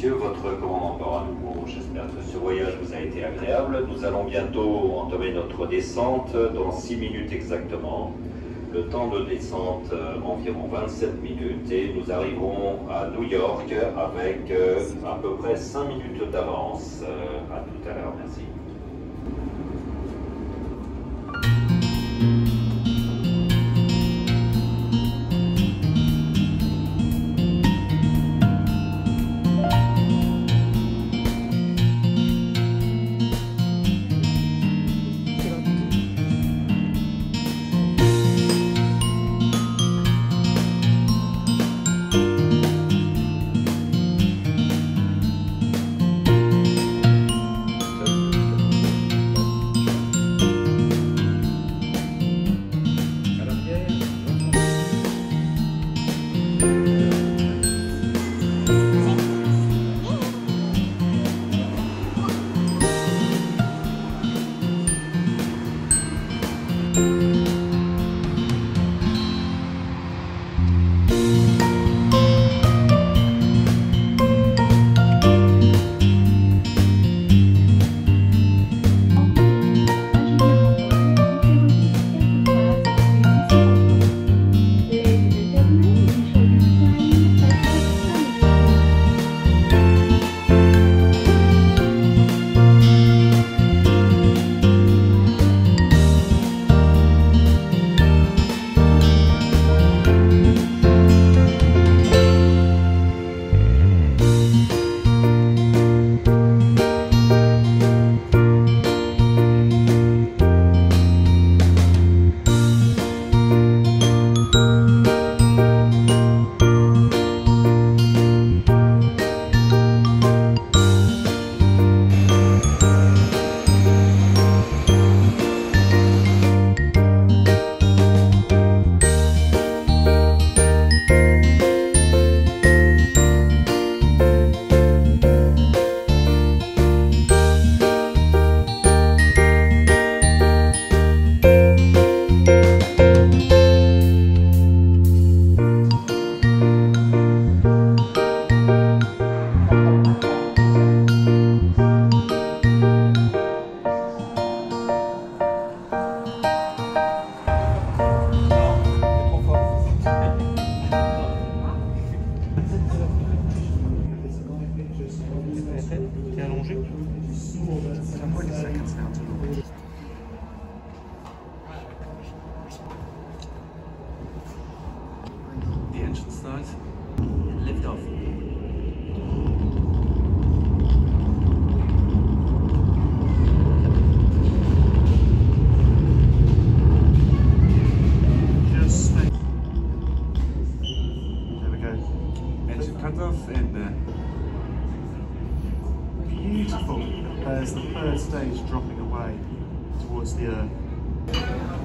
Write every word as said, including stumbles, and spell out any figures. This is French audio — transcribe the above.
messieurs, votre commandant à nouveau. J'espère que ce voyage vous a été agréable. Nous allons bientôt entamer notre descente dans six minutes exactement. Le temps de descente euh, environ vingt-sept minutes et nous arriverons à New York avec euh, à peu près cinq minutes d'avance. Euh, à tout à l'heure, merci. T'es allongé. The engine starts. Lift off. Just stay. There we go. Engine cut off and. Uh, Beautiful as the third stage dropping away towards the Earth.